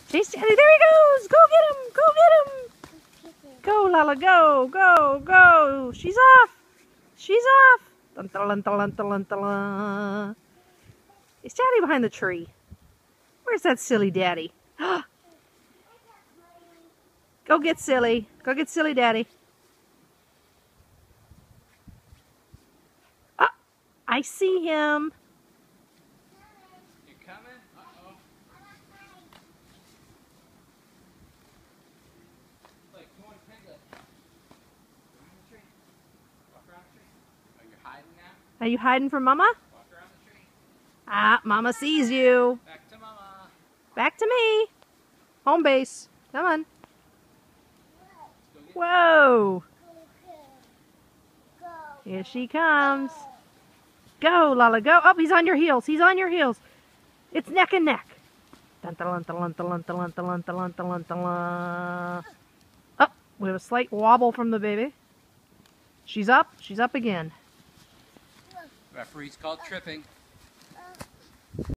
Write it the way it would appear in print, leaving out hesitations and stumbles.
Chase Daddy, there he goes! Go get him! Go get him! Go, Lala, go! Go! Go! She's off! She's off! Dun, dun, dun, dun, dun, dun. Is Daddy behind the tree? Where's that silly Daddy? Go get Silly. Go get Silly Daddy. Ah, I see him. You coming? Uh-oh. Look, come on, Piglet. Around the tree. Walk around the tree. Oh, you're hiding now? Are you hiding from Mama? Walk around the tree. Ah, Mama sees you. Back to Mama. Back to me. Home base. Come on. Whoa. Here she comes. Go, Lala, go. Oh, he's on your heels. He's on your heels. It's neck and neck. Dun, dun, dun, dun, dun, dun, dun, dun, dun, dun. Oh, we have a slight wobble from the baby. She's up. She's up again. Referee's called tripping.